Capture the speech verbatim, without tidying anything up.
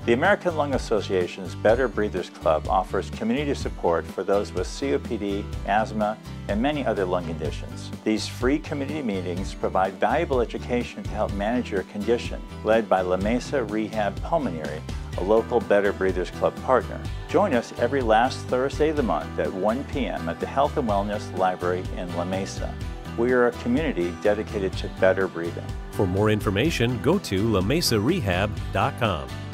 The American Lung Association's Better Breathers Club offers community support for those with C O P D, asthma, and many other lung conditions. These free community meetings provide valuable education to help manage your condition, led by La Mesa Rehab Pulmonary, a local Better Breathers Club partner. Join us every last Thursday of the month at one p m at the Health and Wellness Library in La Mesa. We are a community dedicated to better breathing. For more information, go to la mesa rehab dot com.